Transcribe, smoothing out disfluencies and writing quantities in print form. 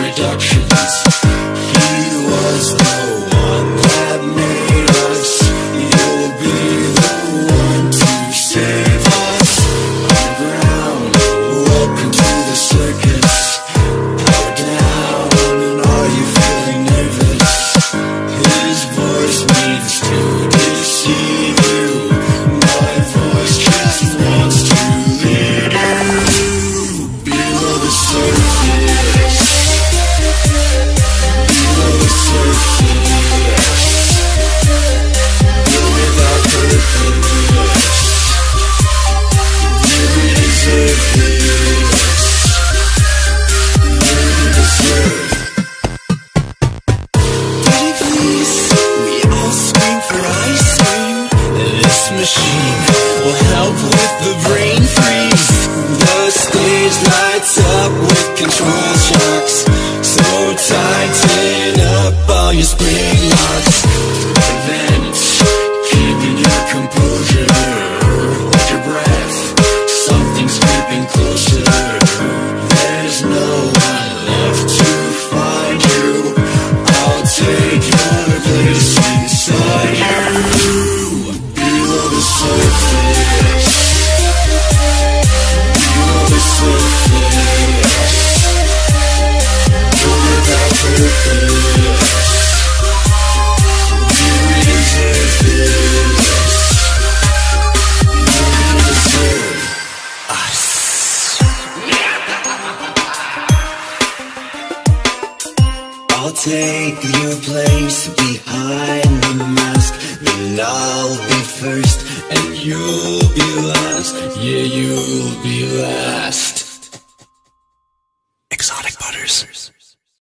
introductions. He was the one that made us. You'll be the one to save us. Underground, welcome to the circus. Power down, and are you feeling nervous? His voice needs to deceive you. My voice just wants to lead you below the surface. Below the surface. You're without purpose. You deserve this. You deserve. Pretty please, we all scream for ice cream. This machine will help with the brain freeze. The stage lights up with control shocks, so tighten up all your spring locks. Prevent keeping your composure. Hold your breath, something's creeping closer. There's no one left to find you. I'll take your place inside you. Below the surface. Below the surface. You're without purpose. You deserve this. You deserve us. I'll take your place behind the mask. Then I'll be first and you'll be last. Yeah, you'll be last.